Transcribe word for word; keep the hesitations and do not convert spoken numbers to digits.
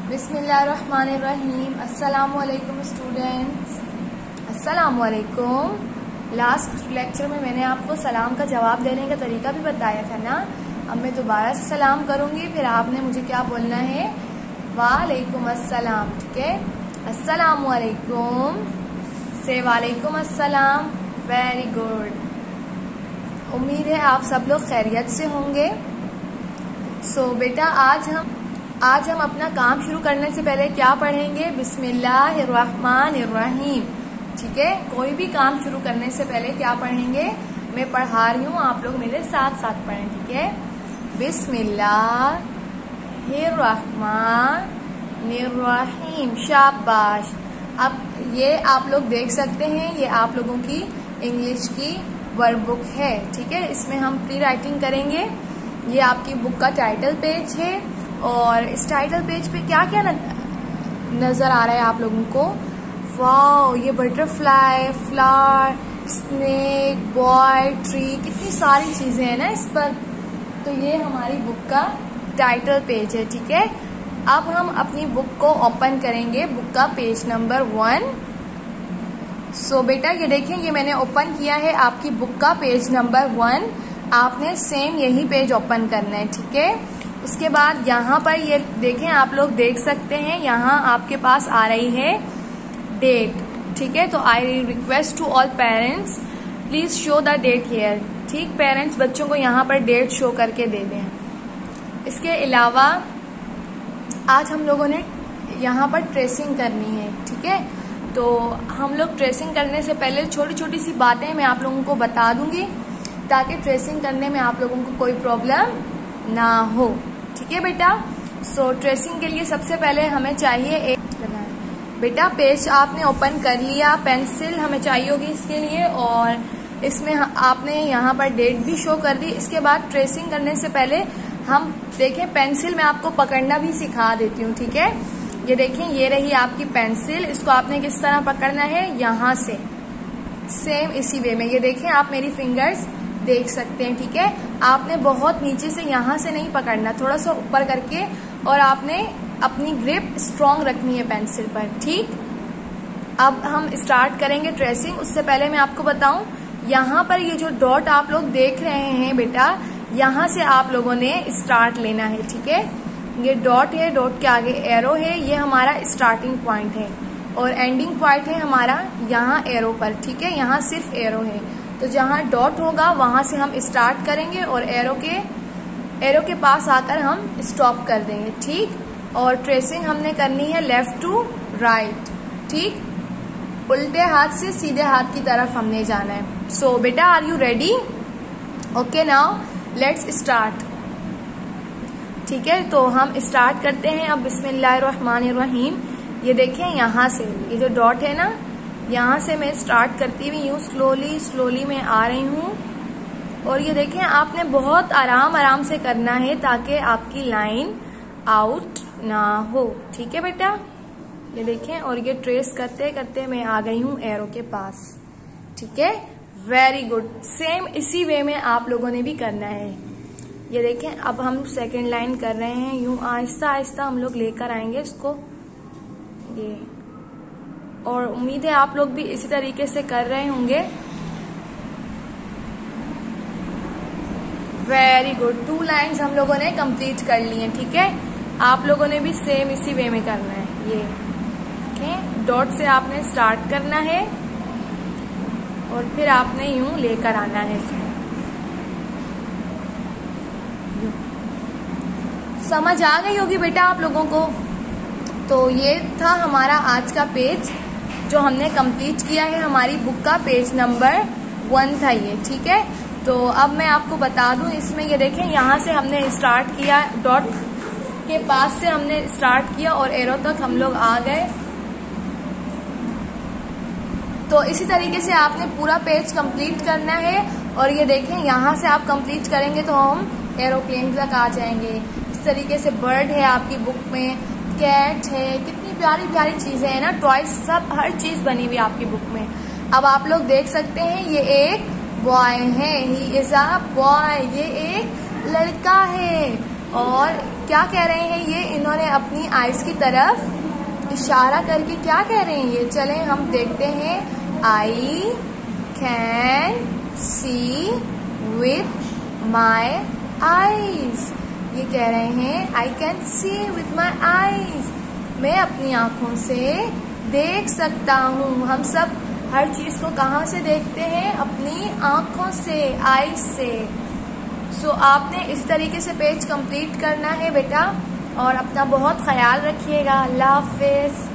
बिस्मिल्लाहिर्रहमानिर्रहीम। अस्सलामुअलैकुम स्टूडेंट्स, अस्सलामुअलैकुम। लास्ट लेक्चर में मैंने आपको सलाम का जवाब देने का तरीका भी बताया था ना। अब मैं दोबारा से सलाम करूंगी, फिर आपने मुझे क्या बोलना है, वालेकुम अस्सलाम। ठीक है, अस्सलामुअलैकुम से वालेकुम अस्सलाम। Very good. उम्मीद है आप सब लोग खैरियत से होंगे। सो so, बेटा आज हम आज हम अपना काम शुरू करने से पहले क्या पढ़ेंगे, बिस्मिल्लाहिर्रहमानिर्रहीम। ठीक है, कोई भी काम शुरू करने से पहले क्या पढ़ेंगे, मैं पढ़ा रही हूँ, आप लोग मेरे साथ साथ पढ़ें। ठीक है, बिस्मिल्लाहिर्रहमानिर्रहीम। शाबाश। अब ये आप लोग देख सकते हैं, ये आप लोगों की इंग्लिश की वर्ड बुक है। ठीक है, इसमें हम प्री राइटिंग करेंगे। ये आपकी बुक का टाइटल पेज है और इस टाइटल पेज पे क्या क्या नजर आ रहा है आप लोगों को, वाओ, ये butterfly, flower, snake, boy, tree, कितनी सारी चीजें हैं ना इस पर। तो ये हमारी बुक का टाइटल पेज है। ठीक है, अब हम अपनी बुक को ओपन करेंगे, बुक का पेज नंबर वन। सो बेटा ये देखें, ये मैंने ओपन किया है आपकी बुक का पेज नंबर वन। आपने सेम यही पेज ओपन करना है। ठीक है, उसके बाद यहाँ पर ये देखें, आप लोग देख सकते हैं, यहाँ आपके पास आ रही है डेट। ठीक है, तो I request to all parents please show the date here. ठीक, पेरेंट्स बच्चों को यहाँ पर डेट शो करके दे दें। इसके अलावा आज हम लोगों ने यहाँ पर ट्रेसिंग करनी है। ठीक है, तो हम लोग ट्रेसिंग करने से पहले छोटी छोटी सी बातें मैं आप लोगों को बता दूंगी ताकि ट्रेसिंग करने में आप लोगों को कोई प्रॉब्लम ना हो। ठीक है बेटा, सो ट्रेसिंग के लिए सबसे पहले हमें चाहिए एक बेटा पेज आपने ओपन कर लिया, पेंसिल हमें चाहिए होगी इसके लिए, और इसमें आपने यहाँ पर डेट भी शो कर दी। इसके बाद ट्रेसिंग करने से पहले हम देखें, पेंसिल में आपको पकड़ना भी सिखा देती हूँ। ठीक है, ये देखें, ये रही आपकी पेंसिल, इसको आपने किस तरह पकड़ना है, यहाँ से सेम इसी वे में। ये देखें, आप मेरी फिंगर्स देख सकते हैं। ठीक है, आपने बहुत नीचे से यहाँ से नहीं पकड़ना, थोड़ा सा ऊपर करके, और आपने अपनी ग्रिप स्ट्रॉन्ग रखनी है पेंसिल पर। ठीक, अब हम स्टार्ट करेंगे ट्रेसिंग। उससे पहले मैं आपको बताऊं, यहाँ पर ये जो डॉट आप लोग देख रहे हैं बेटा, यहाँ से आप लोगों ने स्टार्ट लेना है। ठीक है, ये डॉट है, डॉट के आगे एरो है, ये हमारा स्टार्टिंग पॉइंट है, और एंडिंग पॉइंट है हमारा यहाँ एरो पर। ठीक है, यहाँ सिर्फ एरो है, तो जहाँ डॉट होगा वहां से हम स्टार्ट करेंगे और एरो के एरो के पास आकर हम स्टॉप कर देंगे। ठीक, और ट्रेसिंग हमने करनी है लेफ्ट टू राइट। ठीक, उल्टे हाथ से सीधे हाथ की तरफ हमने जाना है। सो so, बेटा are you ready? Okay, now let's start. ठीक है, तो हम स्टार्ट करते हैं अब। बिस्मिल्लाहिर्रहमानिर्रहीम। ये देखें, यहाँ से ये जो डॉट है ना, यहाँ से मैं स्टार्ट करती हुई यूं स्लोली स्लोली मैं आ रही हूँ, और ये देखें, आपने बहुत आराम आराम से करना है ताकि आपकी लाइन आउट ना हो। ठीक है बेटा, ये देखें, और ये ट्रेस करते करते मैं आ गई हूँ एरो के पास। ठीक है, वेरी गुड। सेम इसी वे में आप लोगों ने भी करना है। ये देखें, अब हम सेकेंड लाइन कर रहे हैं, यूं आहिस्ता आहिस्ता हम लोग लेकर आएंगे इसको, ये, और उम्मीद है आप लोग भी इसी तरीके से कर रहे होंगे। वेरी गुड, टू लाइंस हम लोगों ने कंप्लीट कर ली हैं। ठीक है, आप लोगों ने भी सेम इसी वे में करना है। ये okay? डॉट से आपने स्टार्ट करना है और फिर आपने यूं लेकर आना है इसको। समझ आ गई होगी बेटा आप लोगों को। तो ये था हमारा आज का पेज जो हमने कंप्लीट किया है, हमारी बुक का पेज नंबर वन था ये। ठीक है, तो अब मैं आपको बता दूं, इसमें ये देखें, यहाँ से हमने स्टार्ट किया, डॉट के पास से हमने स्टार्ट किया और एरो तक हम लोग आ गए। तो इसी तरीके से आपने पूरा पेज कंप्लीट करना है, और ये देखें, यहाँ से आप कंप्लीट करेंगे तो हम एरोप्लेन तक आ जाएंगे। इस तरीके से बर्ड है आपकी बुक में, कैट है, कितनी प्यारी प्यारी चीजें हैं ना, टॉयज, सब हर चीज बनी हुई आपकी बुक में। अब आप लोग देख सकते हैं, ये एक बॉय है, ही इज अ बॉय, ये एक लड़का है, और क्या कह रहे हैं ये, इन्होंने अपनी आइज की तरफ इशारा करके क्या कह रहे हैं ये, चलें हम देखते हैं। I can see with my eyes, ये कह रहे हैं I can see with my eyes, मैं अपनी आंखों से देख सकता हूँ। हम सब हर चीज को कहाँ से देखते हैं, अपनी आंखों से, आईज से। सो so, आपने इस तरीके से पेज कंप्लीट करना है बेटा, और अपना बहुत ख्याल रखिएगा। अल्लाह हाफिज।